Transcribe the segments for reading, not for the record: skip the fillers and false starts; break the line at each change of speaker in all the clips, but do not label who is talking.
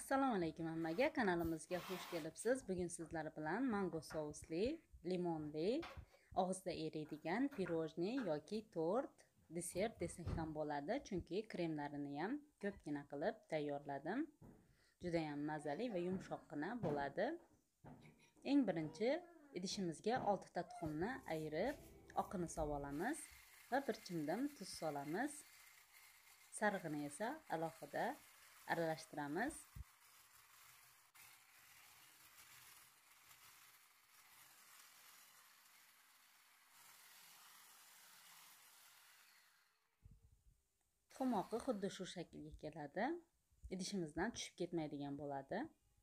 Assalomu alaykum hammaga, kanalimizga xush kelibsiz. Bugun sizlar bilan mango sousli, limonli, og'izda eriydigan pirojni yoki tort, desert desak ham bo'ladi, chunki kremlarini ham ko'pgina qilib tayyorladim. Juda ham mazali va yumshoqqina bo'ladi. Eng birinchi idishimizga 6 ta tuxumni ayirib, oqini solib olamiz va bir chimdim tuz solamiz. Sarig'ini esa alohida aralashtiramiz. Tuxum oqi xuddi shu shaklga keladi. Idishimizdan tushib ketmaydigan bo'ladi.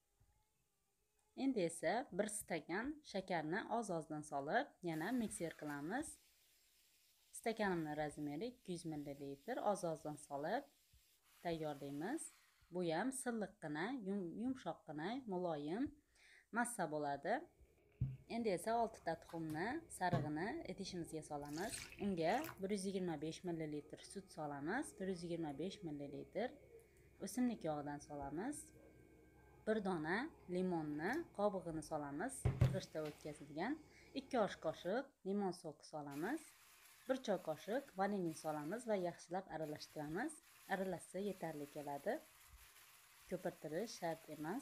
Endi esa 1 stakan shakarni oz-ozdan solib, yana mikser qilamiz. Stakanimning razmeri 200 ml oz-ozdan solib tayyorlaymiz. Bu ham silliqqina, yumshoqqina, muloyim massa bo'ladi. Endi esa 6 ta tuxumni sarig'ini idishimizga solamiz. Unga 125 ml sut solamiz, 125 ml o'simlik yog'idan solamiz. 1 dona limonni qobig'ini solamiz, qirg'ichda o'tkazilgan. 2 osh qoshiq limon soki solamiz. 1 choy qoshiq vanilin solamiz va yaxshilab aralashtiramiz. Aralashsa yetarli keladi. Ko'pirtirish shart emas.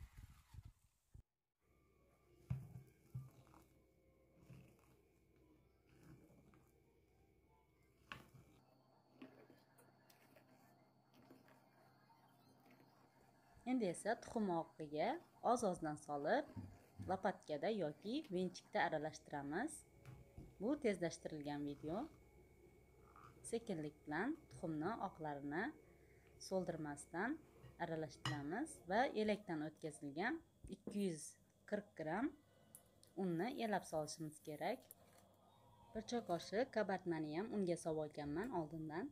Endi esa tuxum oqiga oz-ozdan solib, lopatkada yoki venchikda aralashtiramiz. Bu tezlashtirilgan video. Sekinlik bilan tuxumni oqlarini so'ldirmasdan aralashtiramiz va elakdan o'tkazilgan 240 gram unni elab solishimiz kerak. 1 choy qoshiq kabartmani ham unga solib olganman oldindan.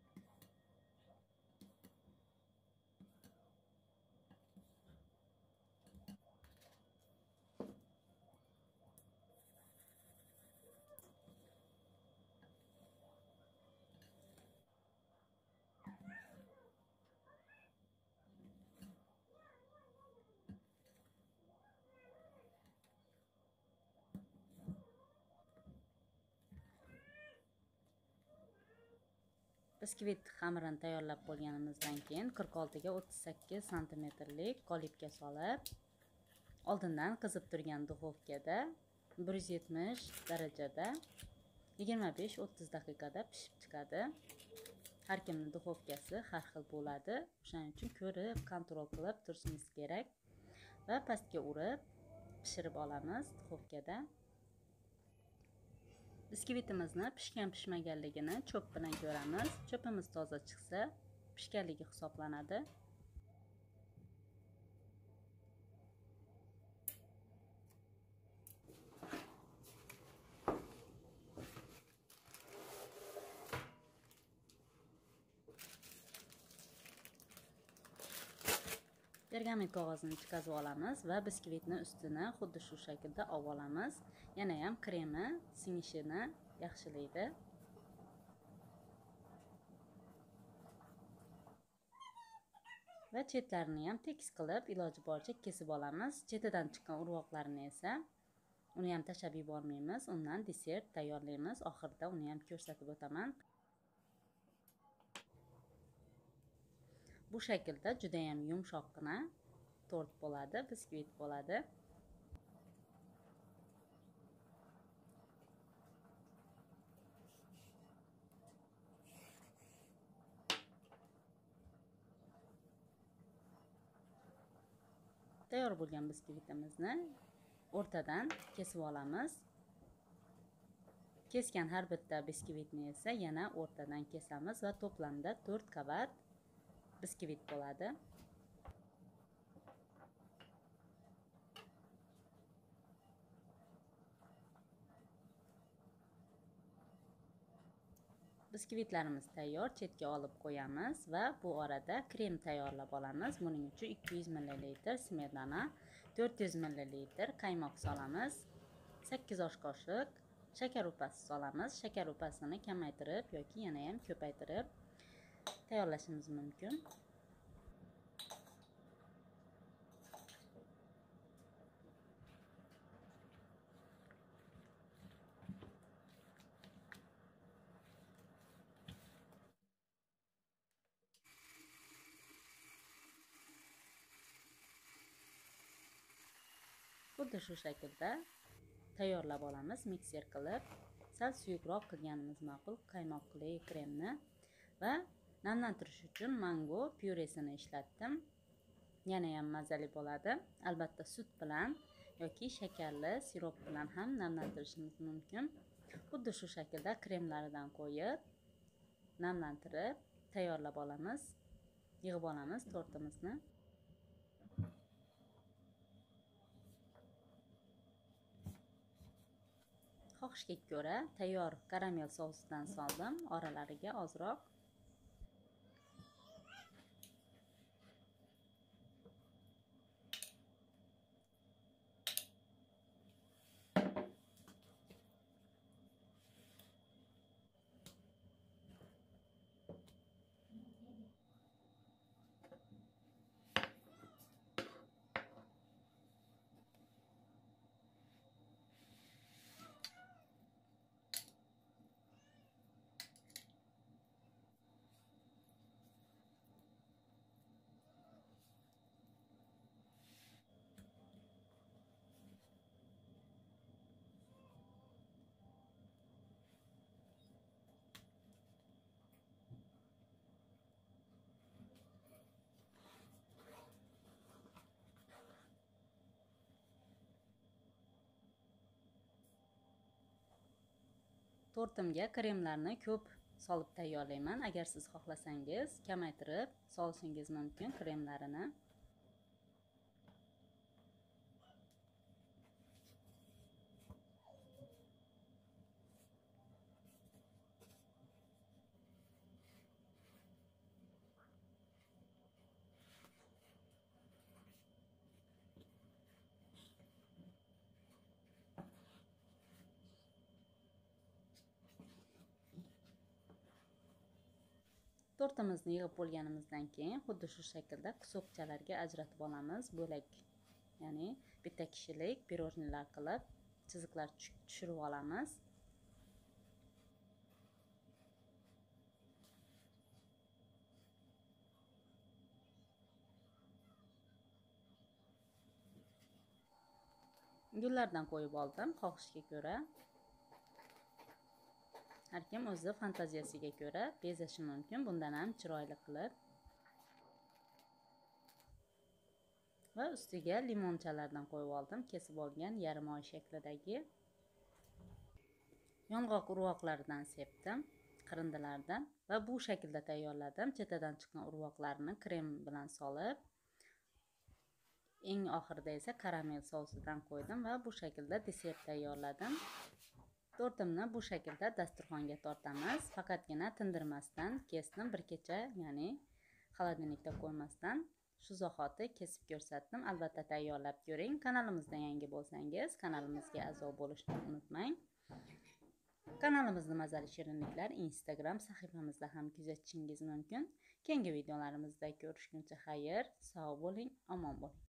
Biskvit xamirini tayyorlab bo'lganimizdan keyin 46 ga 38 santimetrlik qolipga solib, oldindan qizib turgan duxovkada 170 darajada 25-30 daqiqada pishib chiqadi. Har kimning duxovkasi har xil bo'ladi. O'shaning uchun ko'rib, kontrol qilib turishimiz kerak va pastga urib pishirib olamiz duxovkada. Biskvitimizni pishgan-pishmaganligini cho'p bilan ko'ramiz. Cho'pimiz toza chiqsa, pishganligi hisoblanadi. Pergamen qog'ozini chiqazib olamiz va biskvitni ustini xuddi shu shaklda olib olamiz. Yana ham kremi singishini yaxshilaydi. Va chetlarini ham tekis qilib iloji boricha kesib olamiz. Chetidan chiqqan urvoqlarini esa uni ham tashlab yubormaymiz. Undan desert tayyorlaymiz. Oxirida uni ham ko'rsatib o'taman. Bu shaklda juda ham yumshoqqina tort bo'ladi, biskvit bo'ladi. Tayyor bo'lgan biskvitimizni o'rtadan kesib olamiz. Kesgan har bitta biskvitni esa yana o'rtadan kesamiz va to'plamda 4 qavat biskvit bo'ladi. Biskvitlarimiz tayyor, chetga olib qo'yamiz va bu orada krem tayyorlab olamiz. Buning uchun 200 ml smetana, 400 ml qaymoq solamiz. 8 osh qoshiq shakar upasi solamiz. Shakar upasini kamaytirib yoki yana ham ko'paytirib tayyorlashimiz mumkin. xuddi shu shaklda tayyorlab olamiz mikser qilib. Sal suyuqroq qilganimiz ma'qul qaymoqli kremni va namlantirish uchun mango pyuresini ishlatdim. Yana ham mazali bo'ladi. Albatta sut bilan yoki shakarli sirop bilan ham namlantirishimiz mumkin. Xuddi shu shaklda kremlaridan qo'yib, namlantirib tayyorlab olamiz. Yig'ib olamiz tortimizni. Xohishga ko'ra tayyor karamel sousidan soldim oralariga ozroq. Tortimga kremlarni ko'p solib tayyorlayman. Agar siz xohlasangiz kamaytirib solishingiz mumkin kremlarini. Tortimizni yig'ib bo'lganimizdan keyin xuddi shu shaklda kusoqchalarga ajratib olamiz. Bo'lak, ya'ni bitta kishilik pirojnilar qilib chiziqlar tushirib olamiz. Gullardan qo'yib oldim xohishga ko'ra. Har kim o'zi fantaziyasiga ko'ra bezashi mumkin, bundan ham chiroyli qilib. Va ustiga limonchalardan qo'yib oldim, kesib olgan yarim oy shaklidagi. Yong'oq urvoqlaridan sepdim, qirindilardan va bu shaklda tayyorladim. Chetadan chiqqan urvoqlarni krem bilan solib, eng oxirida esa karamel sousidan qo'ydim va bu shaklda desert tayyorladim. Tortimni bu shaklda dasturxonga tortamiz. Faqatgina tindirmasdan kesdim bir kecha, ya'ni xolodilnikda qo'ymasdan shu zahoti kesib ko'rsatdim. Albatta tayyorlab ko'ring. Kanalimizda yangi bo'lsangiz, kanalimizga a'zo bo'lishni unutmang. Kanalimizni mazali shirinliklar Instagram sahifamizda ham kuzatishingiz mumkin. Keyingi videolarimizda ko'rishguncha xayr, sog' bo'ling, omon bo'ling.